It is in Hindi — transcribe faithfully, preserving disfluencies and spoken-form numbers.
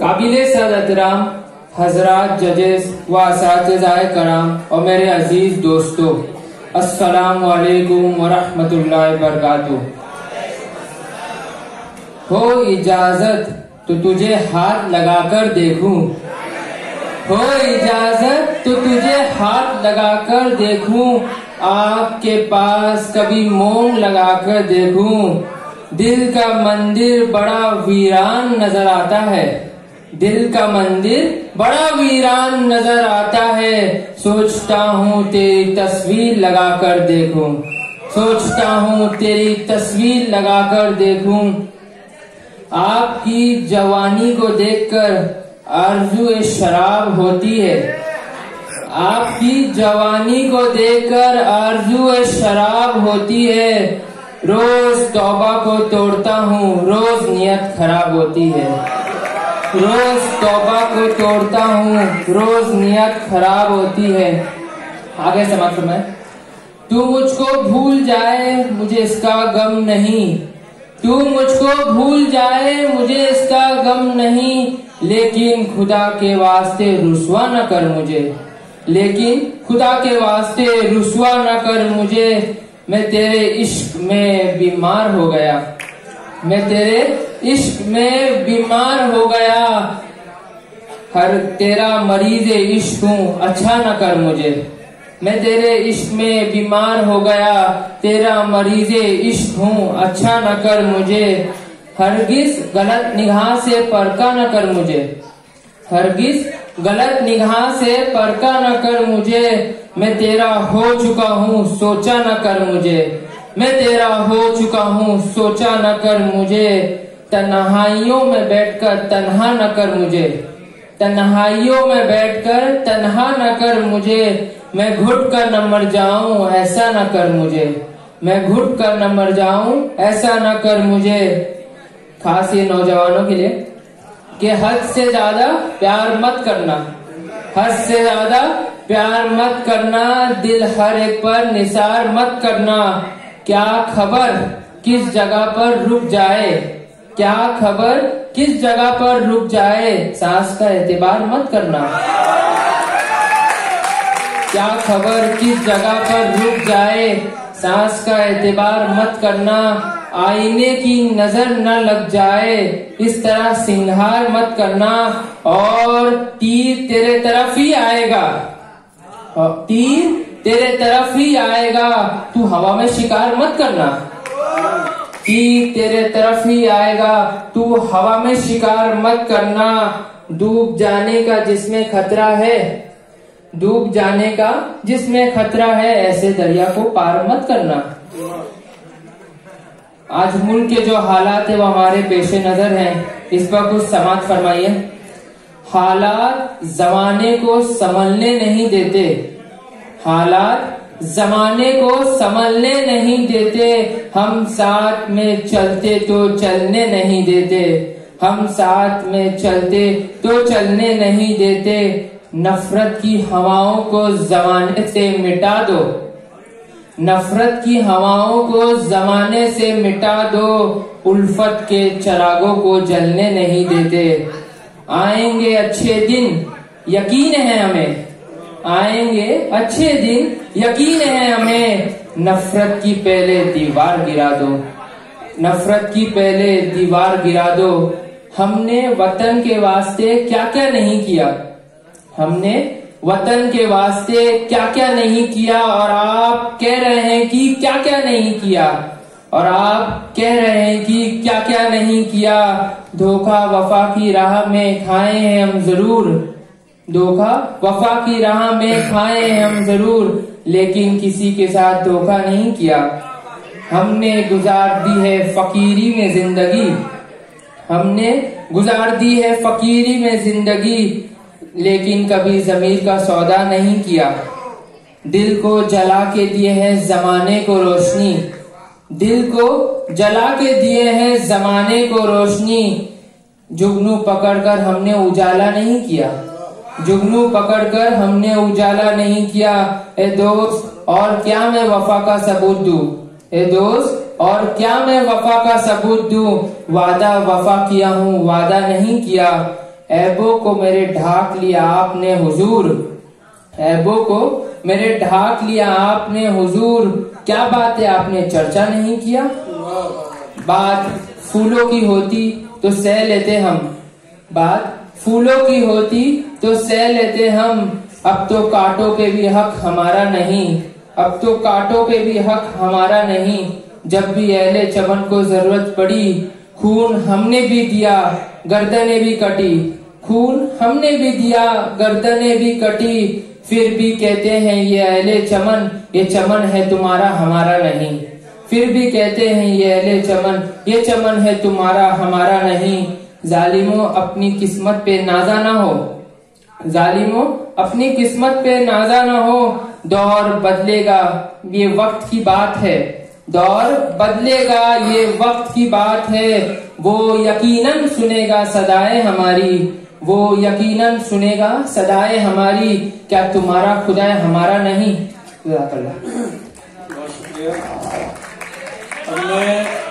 काबिले सद एहतराम हजरात, जजेस व असातिज़ाए कराम और मेरे अजीज दोस्तों, अस्सलामु अलैकुम व रहमतुल्लाहि व बरकातुहू। हो इजाजत तो तुझे हाथ लगाकर देखूं, हो इजाजत तो तुझे हाथ लगाकर देखूं, आपके पास कभी मोम लगाकर देखूं। दिल का मंदिर बड़ा वीरान नजर आता है, दिल का मंदिर बड़ा वीरान नजर आता है। सोचता हूँ तेरी तस्वीर लगाकर देखूं, सोचता हूँ तेरी तस्वीर लगाकर देखूं। आपकी जवानी को देखकर आरज़ू शराब होती है, आपकी जवानी को देखकर आरज़ू शराब होती है। रोज तौबा को तोड़ता हूँ, रोज नियत खराब होती है, रोज तौबा को तोड़ता हूँ, रोज नियत खराब होती है। आगे समाप्त में, तू मुझको भूल जाए मुझे इसका गम नहीं, तू मुझको भूल जाए मुझे इसका गम नहीं, लेकिन खुदा के वास्ते रुस्वा न कर मुझे, लेकिन खुदा के वास्ते रुस्वा न कर मुझे। मैं तेरे इश्क में बीमार हो गया, मैं तेरे इश्क में बीमार हो गया। हर तेरा मरीज इश्क हूँ, अच्छा न कर मुझे। मैं तेरे इश्क में बीमार हो गया, तेरा मरीज इश्क हूँ, अच्छा न कर मुझे। हरगिज गलत निगाह से परका न कर मुझे, हरगिज गलत निगाह से परका न कर मुझे। मैं तेरा हो चुका हूँ, सोचा न कर मुझे, मैं तेरा हो चुका हूँ, सोचा न कर मुझे। तन्हाइयों में बैठकर तन्हा न कर मुझे, तन्हाइयों में बैठकर तन्हा न कर मुझे। मैं घुट कर न मर जाऊं, ऐसा न कर मुझे, मैं घुट कर न मर जाऊं, ऐसा न कर मुझे। खास ये नौजवानों के लिए कि हद से ज्यादा प्यार मत करना, हद से ज्यादा प्यार मत करना, दिल हर एक पर निसार मत करना। क्या खबर किस जगह पर रुक जाए, क्या खबर किस जगह पर रुक जाए, सांस का एतबार मत करना। क्या खबर किस जगह पर रुक जाए, सांस का एतबार मत करना। आईने की नजर न लग जाए, इस तरह सिंगार मत करना। और तीर तेरे तरफ ही आएगा, तीर तेरे तरफ ही आएगा, तू हवा में शिकार मत करना। तीर तेरे तरफ ही आएगा, तू हवा में शिकार मत करना। डूब जाने का जिसमें खतरा है, डूब जाने का जिसमें खतरा है, ऐसे दरिया को पार मत करना। आज मुल्क के जो हालात है वो हमारे पेशे नजर हैं, इस पर कुछ समाअत फरमाइए। हालात जमाने को संभलने नहीं देते, हालात जमाने को संभलने नहीं देते। हम साथ में चलते तो चलने नहीं देते, हम साथ में चलते तो चलने नहीं देते। नफरत की हवाओं को जमाने से मिटा दो, नफरत की हवाओं को जमाने से मिटा दो। उल्फत के चिरागों को जलने नहीं देते। आएंगे अच्छे दिन यकीन है हमें, आएंगे अच्छे दिन यकीन है हमें। नफरत की पहले दीवार गिरा दो, नफरत की पहले दीवार गिरा दो। हमने वतन के वास्ते क्या क्या नहीं किया, हमने वतन के वास्ते क्या क्या नहीं किया, और आप कह रहे हैं कि क्या क्या नहीं किया, और आप कह रहे हैं कि क्या क्या नहीं किया। धोखा वफा की राह में खाए हैं हम जरूर, धोखा वफा की राह में खाए हैं हम जरूर, लेकिन किसी के साथ धोखा नहीं किया। हमने गुजार दी है फकीरी में जिंदगी, हमने गुजार दी है फकीरी में जिंदगी, लेकिन कभी जमीर का सौदा नहीं किया। दिल को जला के दिए हैं जमाने को रोशनी, दिल को जला के दिए हैं जमाने को रोशनी। जुगनू पकड़कर हमने उजाला नहीं किया, जुगनू पकड़कर हमने उजाला नहीं किया। ए दोस्त और क्या मैं वफा का सबूत दूं, ए दोस्त और क्या मैं वफा का सबूत दूं। वादा वफा किया हूँ, वादा नहीं किया। ऐबों को मेरे ढाक लिया आपने हुजूर, ऐबों को मेरे ढाक लिया आपने हुजूर, क्या बात है आपने चर्चा नहीं किया। बात फूलों की होती तो सह लेते हम, बात फूलों की होती तो सह लेते हम, अब तो कांटों पे भी हक हमारा नहीं, अब तो कांटों पे भी हक हमारा नहीं। जब भी अहले चमन को जरूरत पड़ी, खून हमने भी दिया गर्दने भी कटी, खून हमने भी दिया गर्दने भी कटी, फिर भी कहते हैं ये अहले चमन, ये चमन है तुम्हारा हमारा नहीं, फिर भी कहते हैं ये अहले चमन, ये चमन है तुम्हारा हमारा नहीं। जालिमों अपनी किस्मत पे नाजा ना हो, जालिमों अपनी किस्मत पे नाजा ना हो, दौर बदलेगा ये वक्त की बात है, दौर बदलेगा ये वक्त की बात है, वो यकीनन सुनेगा सदाएं हमारी, वो यकीनन सुनेगा सदाएं हमारी, क्या तुम्हारा खुदा हमारा नहीं। बहुत शुक्रिया। अब मैं